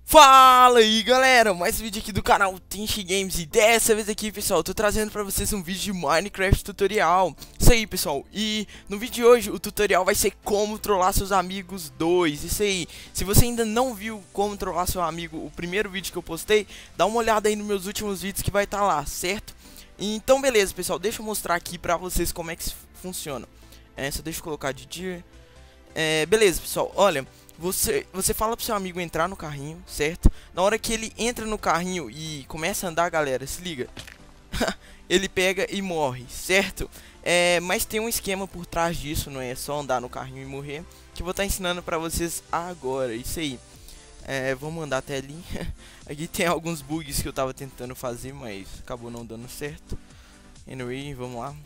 Fala aí galera, mais um vídeo aqui do canal Tinch Games. E dessa vez aqui pessoal, eu tô trazendo pra vocês um vídeo de Minecraft tutorial. Isso aí pessoal, e no vídeo de hoje o tutorial vai ser como trollar seus amigos 2. Isso aí, se você ainda não viu como trollar seu amigo, o primeiro vídeo que eu postei, dá uma olhada aí nos meus últimos vídeos que vai estar lá, certo? Então beleza pessoal, deixa eu mostrar aqui pra vocês como é que funciona. Só deixa eu colocar de dia. Beleza pessoal, olha, você fala pro seu amigo entrar no carrinho, certo? Na hora que ele entra no carrinho e começa a andar, galera, se liga. Ele pega e morre, certo? Mas tem um esquema por trás disso, não é só andar no carrinho e morrer, que eu vou estar ensinando pra vocês agora, isso aí. Vamos andar até ali. Aqui tem alguns bugs que eu tava tentando fazer, mas acabou não dando certo. Anyway, vamos lá.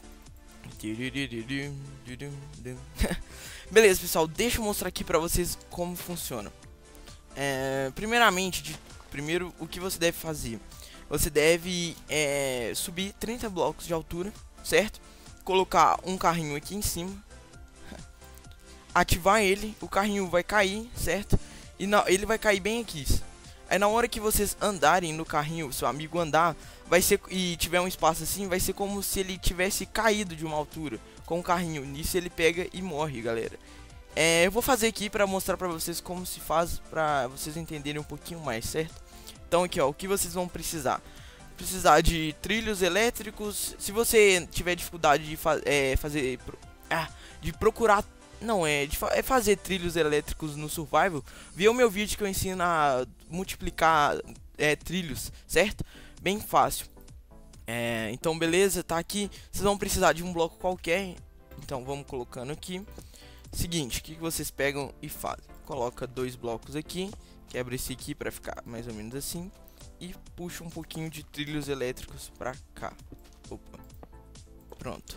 Beleza pessoal, deixa eu mostrar aqui pra vocês como funciona. Primeiro o que você deve fazer? Você deve subir 30 blocos de altura, certo? Colocar um carrinho aqui em cima, ativar ele, o carrinho vai cair, certo? E ele vai cair bem aqui. Aí na hora que vocês andarem no carrinho, seu amigo andar, vai ser, e tiver um espaço assim, vai ser como se ele tivesse caído de uma altura com o carrinho. Nisso ele pega e morre, galera. Eu vou fazer aqui pra mostrar pra vocês como se faz, pra vocês entenderem um pouquinho mais, certo? Então aqui ó, o que vocês vão precisar? Precisar de trilhos elétricos. Se você tiver dificuldade de procurar, não fazer trilhos elétricos no survival, vê o meu vídeo que eu ensino a multiplicar trilhos, certo? Bem fácil. Então beleza, tá aqui. Vocês vão precisar de um bloco qualquer. Então vamos colocando aqui. Seguinte, o que vocês pegam e fazem? Coloca dois blocos aqui, quebra esse aqui pra ficar mais ou menos assim, e puxa um pouquinho de trilhos elétricos pra cá. Opa, pronto.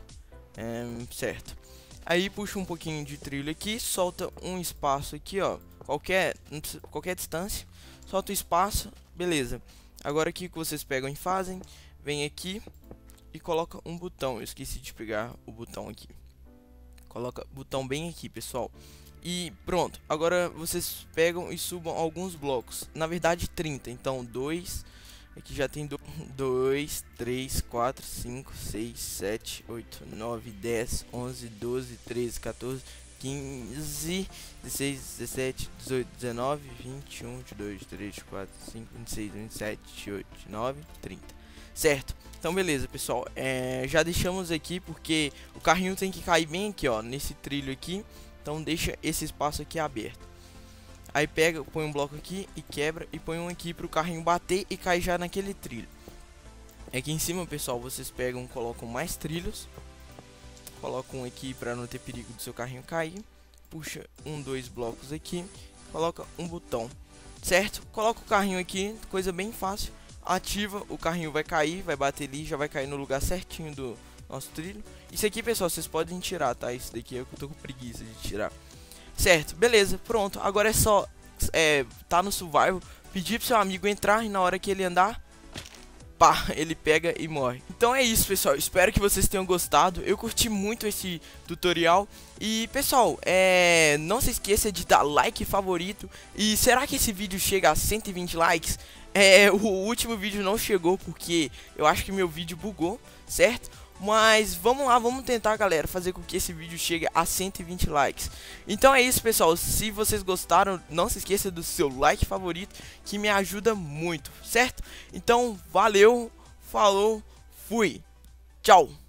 Certo. Aí puxa um pouquinho de trilho aqui, solta um espaço aqui, ó, qualquer distância, solta o espaço, beleza. Agora aqui que vocês pegam e fazem, vem aqui e coloca um botão. Eu esqueci de pegar o botão aqui. Coloca o botão bem aqui, pessoal. E pronto, agora vocês pegam e subam alguns blocos. Na verdade 30, então 2. Aqui já tem 2, 3, 4, 5, 6, 7, 8, 9, 10, 11, 12, 13, 14, 15, 16, 17, 18, 19, 21, 22, 23, 24, 25, 26, 27, 28, 29, 30. Certo, então beleza pessoal, já deixamos aqui porque o carrinho tem que cair bem aqui ó, nesse trilho aqui. Então deixa esse espaço aqui aberto. Aí pega, põe um bloco aqui e quebra, e põe um aqui para o carrinho bater e cair já naquele trilho. Aqui em cima pessoal, vocês pegam, colocam mais trilhos. Colocam um aqui para não ter perigo do seu carrinho cair. Puxa dois blocos aqui, coloca um botão, certo? Coloca o carrinho aqui, coisa bem fácil. Ativa, o carrinho vai cair, vai bater ali, já vai cair no lugar certinho do nosso trilho. Isso aqui pessoal, vocês podem tirar, tá? Isso daqui é que eu tô com preguiça de tirar. Certo, beleza, pronto. Agora é só tá no survival, pedir pro seu amigo entrar e na hora que ele andar, pá, ele pega e morre. Então é isso pessoal, espero que vocês tenham gostado. Eu curti muito esse tutorial. E pessoal, não se esqueça de dar like favorito. E será que esse vídeo chega a 120 likes? O último vídeo não chegou porque eu acho que meu vídeo bugou, certo? Mas vamos lá, vamos tentar galera, fazer com que esse vídeo chegue a 120 likes. Então é isso pessoal, se vocês gostaram, não se esqueça do seu like favorito, que me ajuda muito, certo? Então valeu, falou, fui, tchau!